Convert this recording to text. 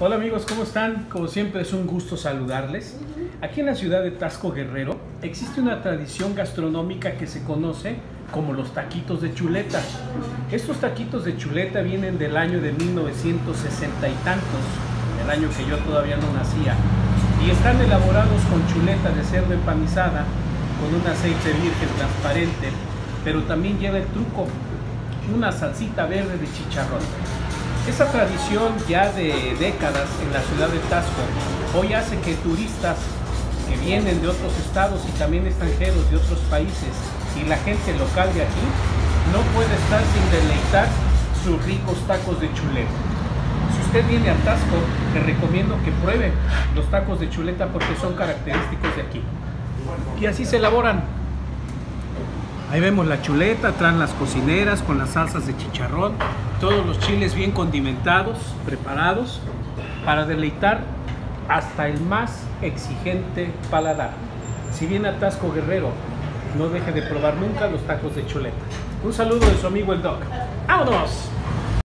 Hola amigos, ¿cómo están? Como siempre es un gusto saludarles. Aquí en la ciudad de Taxco, Guerrero, existe una tradición gastronómica que se conoce como los taquitos de chuleta. Estos taquitos de chuleta vienen del año de 1960 y tantos, el año que yo todavía no nacía, y están elaborados con chuleta de cerdo empanizada, con un aceite virgen transparente, pero también lleva el truco, una salsita verde de chicharrón. Esa tradición ya de décadas en la ciudad de Taxco hoy hace que turistas que vienen de otros estados y también extranjeros de otros países y la gente local de aquí no puede estar sin deleitar sus ricos tacos de chuleta. Si usted viene a Taxco, le recomiendo que pruebe los tacos de chuleta porque son característicos de aquí. Y así se elaboran. Ahí vemos la chuleta, traen las cocineras con las salsas de chicharrón, todos los chiles bien condimentados, preparados para deleitar hasta el más exigente paladar. Si viene a Taxco, Guerrero, no deje de probar nunca los tacos de chuleta. Un saludo de su amigo el Doc. ¡Vámonos!